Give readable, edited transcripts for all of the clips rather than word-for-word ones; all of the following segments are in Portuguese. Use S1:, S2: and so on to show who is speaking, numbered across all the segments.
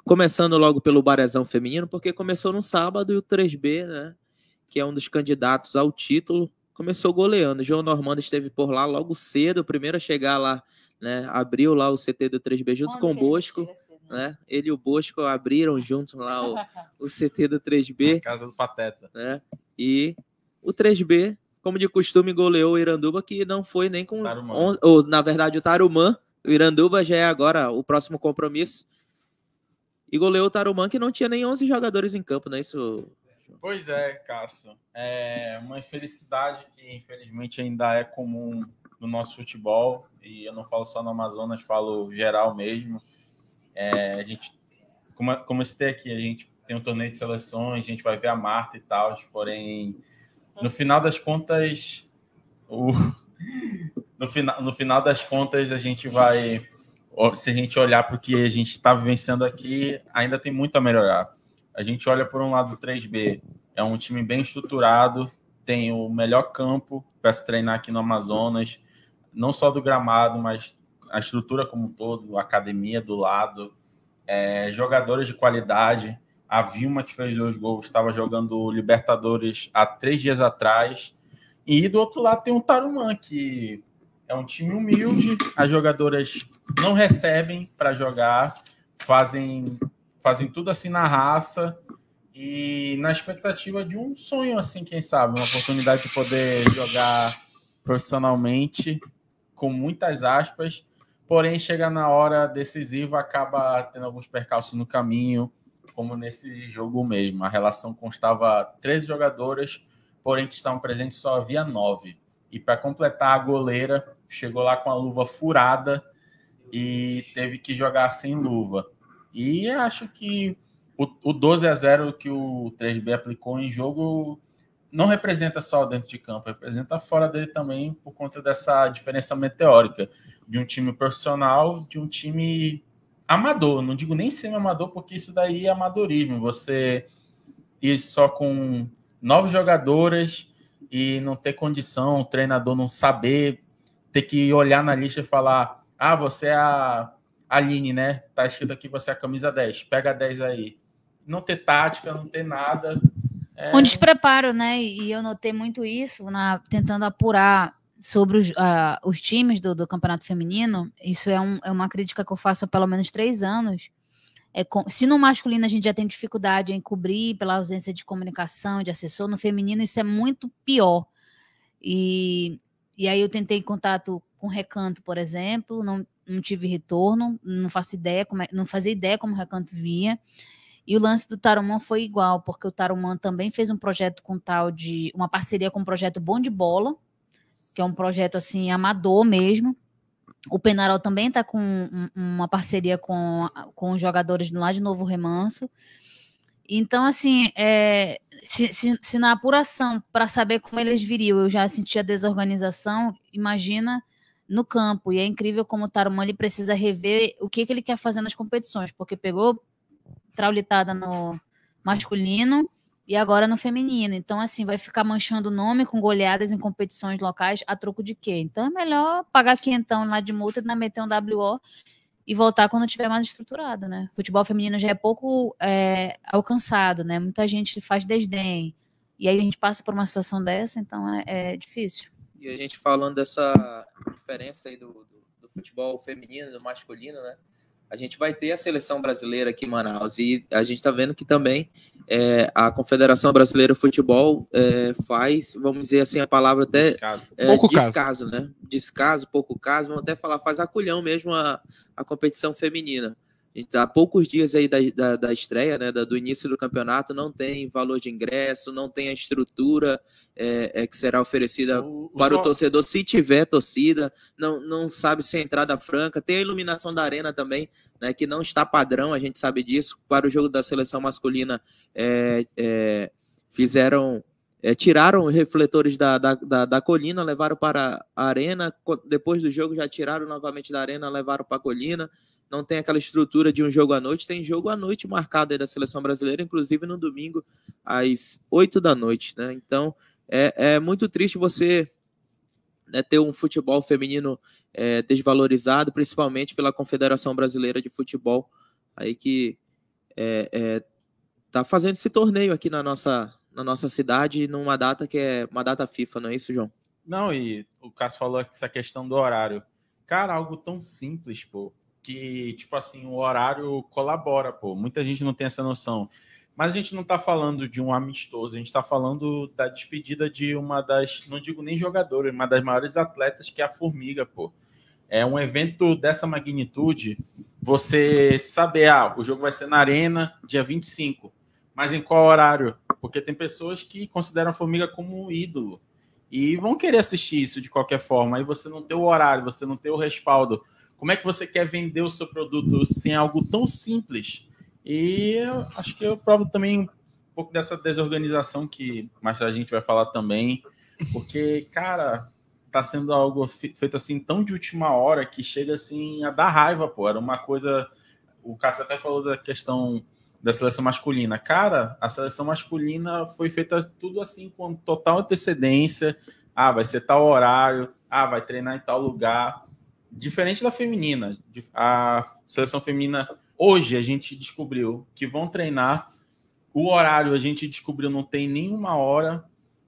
S1: começando logo pelo Barezão feminino, porque começou no sábado e o 3B, né, que é um dos candidatos ao título, começou goleando. O João Normando esteve por lá logo cedo, o primeiro a chegar lá, né, abriu lá o CT do 3B junto com o Bosco, né? Ele e o Bosco abriram juntos lá o CT do 3B.
S2: Na casa do Pateta.
S1: Né? E o 3B, como de costume, goleou o Iranduba, que não foi nem com... ou, na verdade, o Tarumã. O Iranduba já é agora o próximo compromisso. E goleou o Tarumã, que não tinha nem 11 jogadores em campo, não é isso?
S2: Pois é, Cássio. É uma infelicidade que, infelizmente, ainda é comum no nosso futebol. E eu não falo só no Amazonas, falo geral mesmo. A gente, como eu citei aqui, a gente tem um torneio de seleções, a gente vai ver a Marta e tal, porém, no final das contas, no final das contas, a gente vai, se a gente olhar para o que a gente está vivenciando aqui, ainda tem muito a melhorar. A gente olha por um lado do 3B, é um time bem estruturado, tem o melhor campo para se treinar aqui no Amazonas, não só do gramado, mas a estrutura como um todo, a academia do lado, jogadores de qualidade. A Vilma, que fez 2 gols, estava jogando Libertadores há 3 dias atrás. E do outro lado tem o Tarumã, que é um time humilde, as jogadoras não recebem para jogar, fazem tudo assim na raça e na expectativa de um sonho, assim, quem sabe, uma oportunidade de poder jogar profissionalmente, com muitas aspas, porém chega na hora decisiva, acaba tendo alguns percalços no caminho, como nesse jogo mesmo. A relação constava 13 jogadoras, porém que estavam presentes só havia 9. E para completar, a goleira chegou lá com a luva furada e teve que jogar sem luva. E acho que o 12-0 que o 3B aplicou em jogo não representa só dentro de campo, representa fora dele também, por conta dessa diferença meteórica de um time profissional, de um time amador. Não digo nem semi-amador, porque isso daí é amadorismo. Você ir só com 9 jogadoras e não ter condição, o treinador não saber, ter que olhar na lista e falar: ah, você é a Aline, né? Tá escrito aqui, você é a camisa 10, pega a 10 aí. Não ter tática, não ter nada.
S3: Um despreparo, né? E eu notei muito isso tentando apurar sobre os times do Campeonato Feminino. Isso é uma crítica que eu faço há pelo menos 3 anos. Se no masculino a gente já tem dificuldade em cobrir pela ausência de comunicação, de assessor, no feminino isso é muito pior. E aí eu tentei contato com o Recanto, por exemplo, não tive retorno, não fazia ideia como o Recanto via. E o lance do Tarumã foi igual, porque o Tarumã também fez um projeto uma parceria com o projeto Bom de Bola, que é um projeto assim amador mesmo. O Penarol também está com uma parceria com os jogadores lá de Novo Remanso. Então, assim, se na apuração para saber como eles viriam eu já sentia desorganização, imagina no campo. E é incrível como o Tarumã ele precisa rever o que ele quer fazer nas competições, porque pegou traulitada no masculino e agora no feminino. Então, assim, vai ficar manchando o nome com goleadas em competições locais a troco de quê? Então, é melhor pagar quinhentão lá de multa e meter um WO e voltar quando tiver mais estruturado, né? O futebol feminino já é pouco alcançado, né? Muita gente faz desdém. E aí a gente passa por uma situação dessa, então é difícil.
S1: E a gente falando dessa diferença aí do futebol feminino e do masculino, né? A gente vai ter a seleção brasileira aqui em Manaus e a gente está vendo que também a Confederação Brasileira de Futebol faz, vamos dizer assim, a palavra até descaso, né? Descaso, pouco caso, vamos até falar, faz aculhão mesmo a competição feminina. A gente tá há poucos dias aí da estreia, né, do início do campeonato, não tem valor de ingresso, não tem a estrutura que será oferecida para o torcedor, se tiver torcida, não sabe se é entrada franca, tem a iluminação da arena também, né, que não está padrão, a gente sabe disso. Para o jogo da seleção masculina, tiraram os refletores da colina, levaram para a arena, depois do jogo já tiraram novamente da arena, levaram para a colina. Não tem aquela estrutura de um jogo à noite, tem jogo à noite marcado aí da seleção brasileira, inclusive no domingo, às 8 da noite, né? Então, é muito triste você, né, ter um futebol feminino desvalorizado, principalmente pela Confederação Brasileira de Futebol, aí que tá fazendo esse torneio aqui na nossa cidade, numa data que é uma data FIFA, não é isso, João?
S2: Não, e o Cássio falou essa questão do horário. Cara, algo tão simples, pô, que, tipo assim, o horário colabora, pô. Muita gente não tem essa noção. Mas a gente não tá falando de um amistoso, a gente tá falando da despedida de uma das, não digo nem jogadora, uma das maiores atletas, que é a Formiga, pô. É um evento dessa magnitude, você saber, o jogo vai ser na Arena, dia 25, mas em qual horário? Porque tem pessoas que consideram a Formiga como um ídolo e vão querer assistir isso de qualquer forma. Aí você não tem o horário, você não tem o respaldo. Como é que você quer vender o seu produto sem algo tão simples? E eu acho que eu provo também um pouco dessa desorganização que mais tarde a gente vai falar também, porque, cara, tá sendo algo feito assim tão de última hora que chega assim a dar raiva, pô. Era uma coisa... O Cássio até falou da questão da seleção masculina. Cara, a seleção masculina foi feita tudo assim com total antecedência. Vai ser tal horário. Vai treinar em tal lugar. Diferente da feminina. A seleção feminina, hoje a gente descobriu que vão treinar. O horário a gente descobriu não tem nenhuma hora.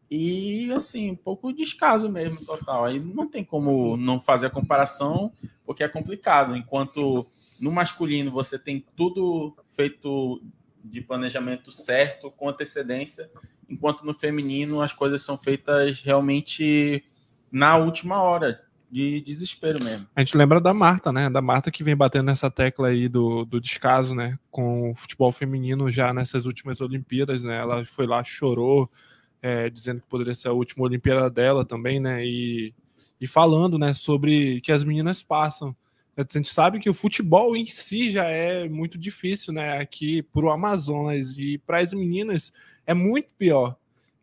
S2: E, assim, um pouco descaso mesmo, total. Aí não tem como não fazer a comparação, porque é complicado. Enquanto no masculino você tem tudo feito de planejamento certo, com antecedência, enquanto no feminino as coisas são feitas realmente na última hora, de desespero mesmo.
S4: A gente lembra da Marta, né? Da Marta que vem batendo nessa tecla aí do descaso, né? Com o futebol feminino já nessas últimas Olimpíadas, né? Ela foi lá, chorou, dizendo que poderia ser a última Olimpíada dela também, né? E falando, né, sobre que as meninas passam. A gente sabe que o futebol em si já é muito difícil, né? Aqui pro Amazonas, e para as meninas é muito pior.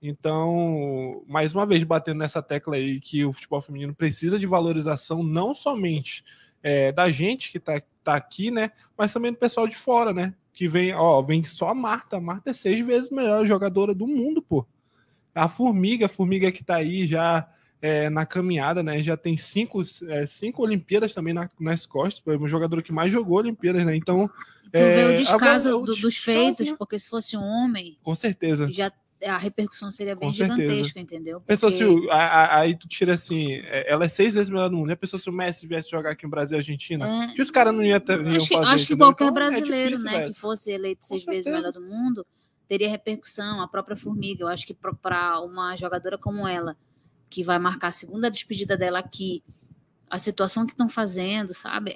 S4: Então, mais uma vez, batendo nessa tecla aí que o futebol feminino precisa de valorização, não somente da gente que tá aqui, né? Mas também do pessoal de fora, né? Que vem só a Marta. A Marta é 6 vezes a melhor jogadora do mundo, pô. A Formiga que tá aí já na caminhada, né? Já tem 5 Olimpíadas também nas costas, é um jogador que mais jogou Olimpíadas, né? Então.
S3: Tu vê o descaso dos feitos, né? Porque se fosse um homem.
S4: Com certeza.
S3: Já a repercussão seria bem gigantesca, entendeu? Porque...
S4: Pensou se aí tu tira assim, ela é 6 vezes melhor no mundo. Já pensou se o Messi viesse jogar aqui no Brasil e Argentina? Que os caras não iam fazer.
S3: Acho que qualquer brasileiro, difícil, né, que fosse eleito 6 vezes melhor do mundo, teria repercussão. A própria Formiga, eu acho que para uma jogadora como ela, que vai marcar a segunda despedida dela aqui, a situação que estão fazendo, sabe,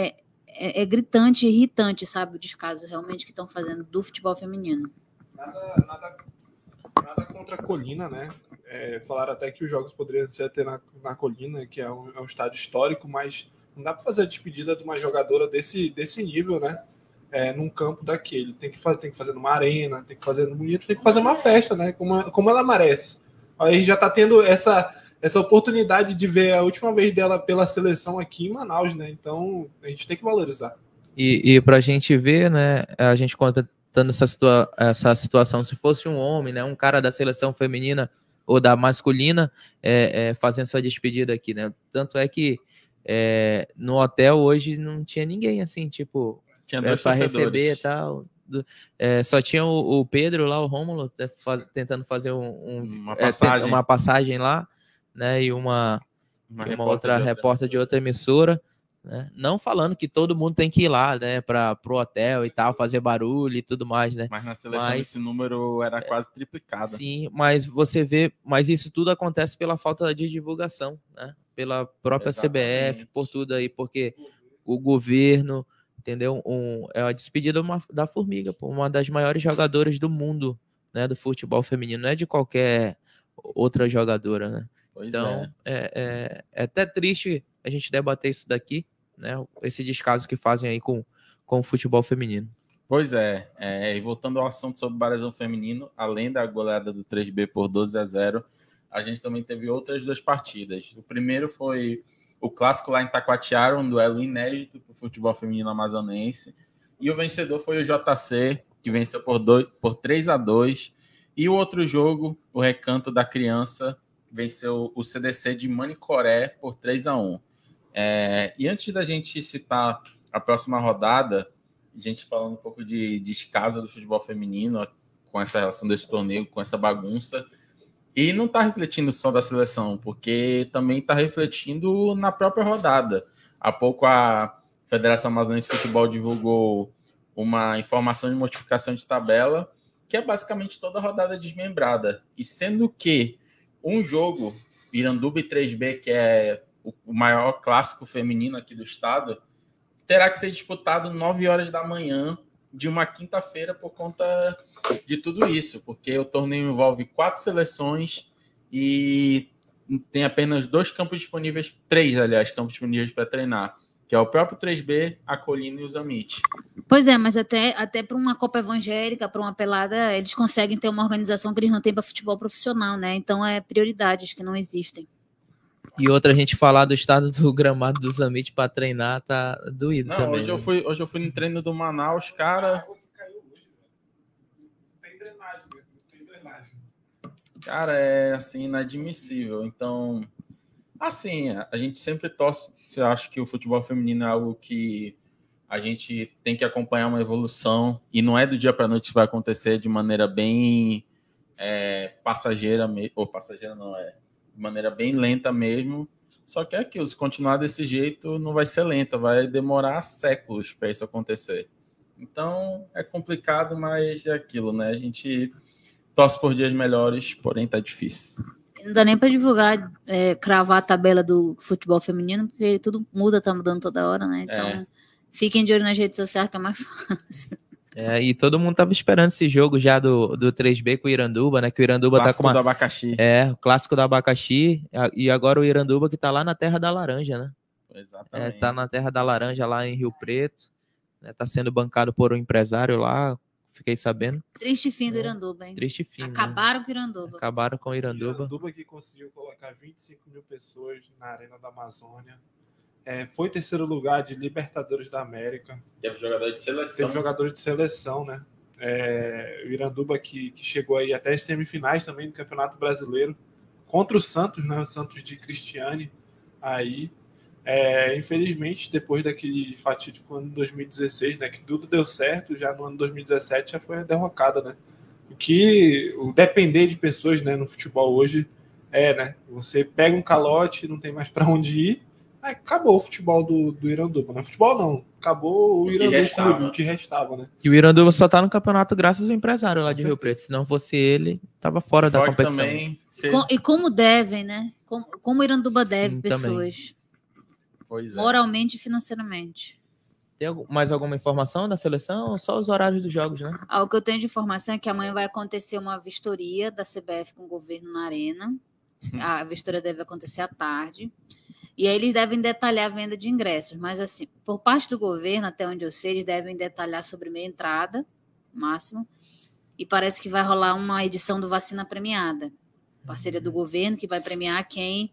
S3: é gritante e irritante, sabe, o descaso realmente que estão fazendo do futebol feminino.
S4: Nada contra a Colina, né? Falaram até que os jogos poderiam ser até na Colina, que é um estádio histórico, mas não dá para fazer a despedida de uma jogadora desse nível, né? Num campo daquele. Tem que fazer numa arena, tem que fazer no bonito, tem que fazer uma festa, né? Como ela merece. Aí a gente já está tendo essa oportunidade de ver a última vez dela pela seleção aqui em Manaus, né? Então a gente tem que valorizar.
S1: E para a gente ver, né? A gente contando essa situação, se fosse um homem, né, um cara da seleção feminina ou da masculina, fazendo sua despedida aqui, né? Tanto é que no hotel hoje não tinha ninguém assim, tipo, para receber e tal. Só tinha o Pedro lá, o Rômulo, tentando fazer uma passagem lá, né? E uma outra repórter de outra emissora. Né? Não falando que todo mundo tem que ir lá, né, para o hotel e tal, fazer barulho e tudo mais, né?
S2: Mas na seleção esse número era quase triplicado.
S1: Sim, mas você vê, mas isso tudo acontece pela falta de divulgação, né? Pela própria CBF, por tudo aí, porque o governo, entendeu? É a despedida da Formiga, uma das maiores jogadoras do mundo, né, do futebol feminino, não é de qualquer outra jogadora, né? Então, é até triste a gente debater isso daqui, né? Esse descaso que fazem aí com o futebol feminino.
S2: Pois e voltando ao assunto sobre o Brasão feminino, além da goleada do 3B por 12-0, a gente também teve outras 2 partidas. O primeiro foi o clássico lá em Taquatiara, um duelo inédito para o futebol feminino amazonense, e o vencedor foi o JC, que venceu por 3-2, e o outro jogo, o Recanto da Criança, venceu o CDC de Manicoré por 3-1. E antes da gente citar a próxima rodada, gente falando um pouco de descaso do futebol feminino com essa relação desse torneio, com essa bagunça. E não está refletindo só da seleção, porque também está refletindo na própria rodada. Há pouco a Federação Amazonense de Futebol divulgou uma informação de modificação de tabela, que é basicamente toda a rodada desmembrada. E sendo que um jogo, Iranduba e 3B, que é o maior clássico feminino aqui do estado, terá que ser disputado 9 horas da manhã de uma quinta-feira por conta de tudo isso, porque o torneio envolve 4 seleções e tem apenas 2 campos disponíveis, 3, aliás, campos disponíveis para treinar, que é o próprio 3B, a Colina e o Zamit.
S3: Pois é, mas até para uma Copa Evangélica, para uma pelada, eles conseguem ter uma organização que eles não têm para futebol profissional, né? Então é prioridades que não existem.
S1: E outra, a gente falar do estado do gramado do Zamit para treinar tá doído.
S2: Não,
S1: também.
S2: Hoje eu fui no treino do Manaus, cara. Cara, é assim, inadmissível. Então, assim, a gente sempre torce. Eu acho que o futebol feminino é algo que a gente tem que acompanhar uma evolução, e não é do dia para a noite que vai acontecer, de maneira bem passageira, ou passageira não é, de maneira bem lenta mesmo. Só que é aquilo, se continuar desse jeito, não vai ser lenta, vai demorar séculos para isso acontecer. Então, é complicado, mas é aquilo, né? A gente torce por dias melhores, porém tá difícil.
S3: Não dá nem para divulgar, cravar a tabela do futebol feminino, porque tudo muda, tá mudando toda hora, né? Então, fiquem de olho nas redes sociais, que é mais fácil.
S1: E todo mundo tava esperando esse jogo já do 3B com o Iranduba, né? Que o Iranduba
S2: clássico
S1: tá com
S2: do abacaxi.
S1: O clássico do abacaxi. E agora o Iranduba que tá lá na Terra da Laranja, né?
S2: Exatamente.
S1: Tá na Terra da Laranja, lá em Rio Preto. Né? Tá sendo bancado por um empresário lá, fiquei sabendo.
S3: Triste fim do Iranduba, hein?
S1: Triste fim.
S3: Acabaram
S1: né?
S3: com o Iranduba.
S1: Acabaram com o Iranduba.
S4: Iranduba que conseguiu colocar 25 mil pessoas na Arena da Amazônia. Foi terceiro lugar de Libertadores da América.
S2: Teve jogadores de seleção.
S4: Né? O Iranduba que chegou aí até as semifinais também do Campeonato Brasileiro contra o Santos, né? O Santos de Cristiane. Aí, infelizmente, depois daquele fatídico ano de 2016, né? Que tudo deu certo, já no ano 2017 já foi derrocada, né? O depender de pessoas, né, no futebol hoje né? Você pega um calote, não tem mais para onde ir. Acabou o futebol do Iranduba. Não é futebol, não. Acabou o Iranduba Clube, o que restava, né?
S1: E o Iranduba só tá no campeonato graças ao empresário lá de Rio Preto. Se não fosse ele, tava fora da competição.
S2: Também,
S3: e como devem, né? Como o Iranduba deve pessoas.
S2: Pois é.
S3: Moralmente e financeiramente.
S1: Tem mais alguma informação da seleção ou só os horários dos jogos, né?
S3: O que eu tenho de informação é que amanhã vai acontecer uma vistoria da CBF com o governo na Arena. A vistoria deve acontecer à tarde. E aí eles devem detalhar a venda de ingressos. Mas, assim, por parte do governo, até onde eu sei, eles devem detalhar sobre meia entrada, máximo. E parece que vai rolar uma edição do Vacina Premiada. Parceria do governo, que vai premiar quem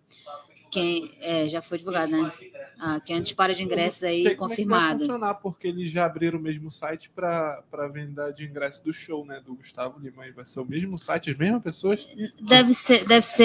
S3: já foi divulgado, né? Quem antepara de ingressos aí confirmado.
S4: Vai funcionar, porque eles já abriram o mesmo site para venda de ingressos do show, né? Do Gustavo Lima. E vai ser o mesmo site, as mesmas pessoas?
S3: Deve ser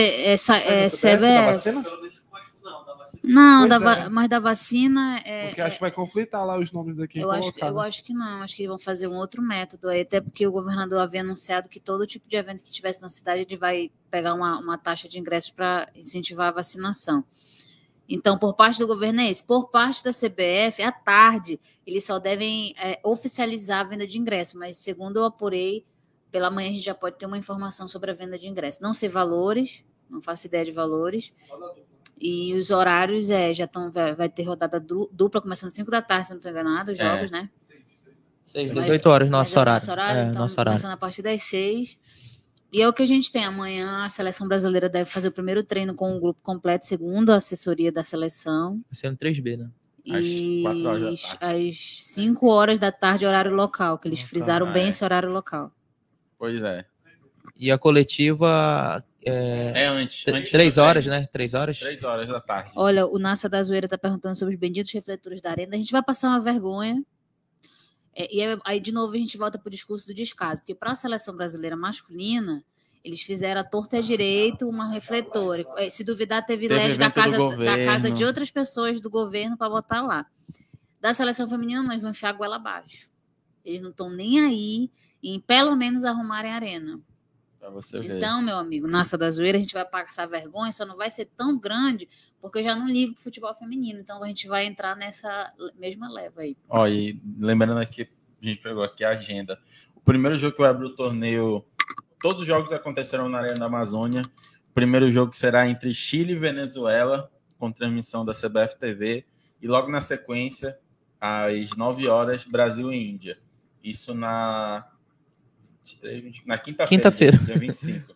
S4: CBF.
S3: Não, mas da vacina...
S4: porque acho que vai conflitar lá os nomes aqui.
S3: Eu acho que não. Acho que eles vão fazer um outro método aí, até porque o governador havia anunciado que todo tipo de evento que tivesse na cidade, ele vai pegar uma taxa de ingressos para incentivar a vacinação. Então, por parte do governo é isso. Por parte da CBF, à tarde, eles só devem oficializar a venda de ingressos, mas segundo eu apurei, pela manhã a gente já pode ter uma informação sobre a venda de ingressos. Não sei valores, não faço ideia de valores. E os horários vai ter rodada dupla, começando às 5 da tarde, se não estou enganado, os jogos, né?
S1: 18 horas, nosso horário.
S3: Então,
S1: nosso horário.
S3: Começando a partir das 6. E é o que a gente tem. Amanhã a seleção brasileira deve fazer o primeiro treino com o grupo completo, segundo a assessoria da seleção.
S1: Vai ser no 3B, né?
S3: E às 5 horas da tarde, horário local, que eles frisaram bem esse horário local.
S2: Pois é.
S1: E a coletiva...
S2: antes
S1: 3 horas, né? 3 horas?
S2: 3 horas da tarde.
S3: Olha, o Nassa da Zoeira tá perguntando sobre os benditos refletores da Arena. A gente vai passar uma vergonha. E aí, de novo, a gente volta pro discurso do descaso. Porque para a seleção brasileira masculina, eles fizeram a torta e a direito uma refletor. Se duvidar, teve LED da casa de outras pessoas do governo para botar lá. Da seleção feminina, nós vamos enfiar a goela abaixo. Eles não estão nem aí em pelo menos arrumarem a arena.
S2: Pra você ver.
S3: Então, meu amigo, nessa da zoeira, a gente vai passar vergonha, só não vai ser tão grande, porque eu já não ligo pro futebol feminino. Então, a gente vai entrar nessa mesma leva aí.
S2: Ó, e lembrando aqui, a gente pegou aqui a agenda. O primeiro jogo que vai abrir o torneio, todos os jogos acontecerão na Arena da Amazônia. O primeiro jogo será entre Chile e Venezuela, com transmissão da CBF TV. E logo na sequência, às 9 horas, Brasil e Índia. Isso na quinta-feira. Dia 25.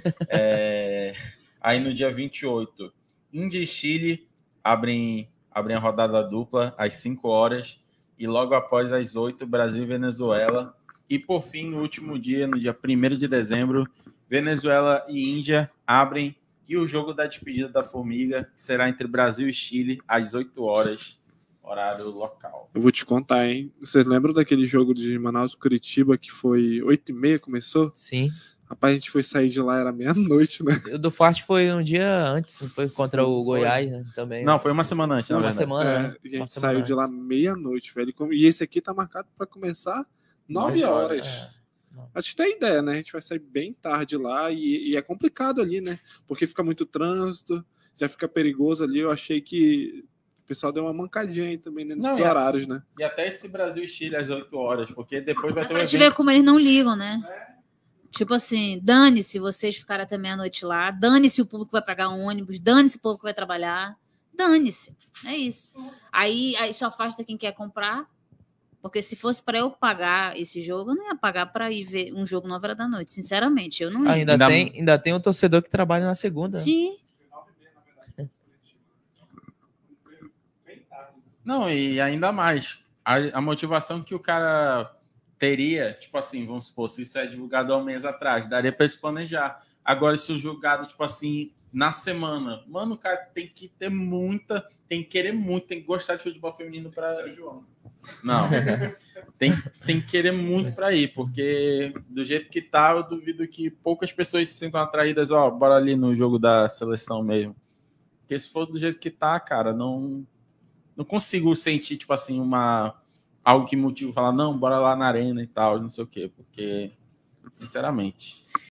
S2: Aí no dia 28, Índia e Chile abrem a rodada dupla às 5 horas. E logo após, às 8, Brasil e Venezuela. E por fim, no último dia, no dia 1º de dezembro, Venezuela e Índia abrem. E o jogo da despedida da Formiga será entre Brasil e Chile às 8 horas, horário local.
S4: Eu vou te contar, hein? Vocês lembram daquele jogo de Manaus-Curitiba que foi 8h30, começou?
S1: Sim.
S4: Rapaz, a gente foi sair de lá, era meia-noite, né?
S1: O do Forte foi um dia antes, foi contra o Goiás, né? Também.
S2: Não, foi uma semana antes, na
S1: Uma
S2: verdade.
S1: semana, né?
S4: A gente
S1: Uma
S4: saiu de lá
S1: antes.
S4: meia-noite, velho. E esse aqui tá marcado para começar 9 horas. Acho que tem ideia, né? A gente vai sair bem tarde lá e é complicado ali, né? Porque fica muito trânsito, já fica perigoso ali. Eu achei que o pessoal deu uma mancadinha aí também, né? Nesses horários, né?
S2: E até esse Brasil e Chile às 8 horas, porque depois vai ter
S3: Pra gente ver como eles não ligam, né? Tipo assim, dane-se vocês ficarem até meia-noite lá, dane-se o público que vai pagar um ônibus, dane-se o povo que vai trabalhar, dane-se. É isso. Aí só afasta quem quer comprar. Porque se fosse para eu pagar esse jogo, eu não ia pagar para ir ver um jogo 9 horas da noite. Sinceramente, eu não ia.
S1: Ainda tem um torcedor que trabalha na segunda.
S3: Sim.
S2: Não, e ainda mais, a motivação que o cara teria, tipo assim, vamos supor, se isso é divulgado há um mês atrás, daria para se planejar. Agora, se o julgado, tipo assim, na semana, mano, o cara tem que ter tem que querer muito, tem que gostar de futebol feminino para João. Não, tem que querer muito para ir, porque do jeito que tá, eu duvido que poucas pessoas se sintam atraídas, bora ali no jogo da seleção mesmo. Porque se for do jeito que tá, cara, não consigo sentir, tipo assim, algo que motiva falar, não, bora lá na arena e tal, não sei o quê, porque, sinceramente.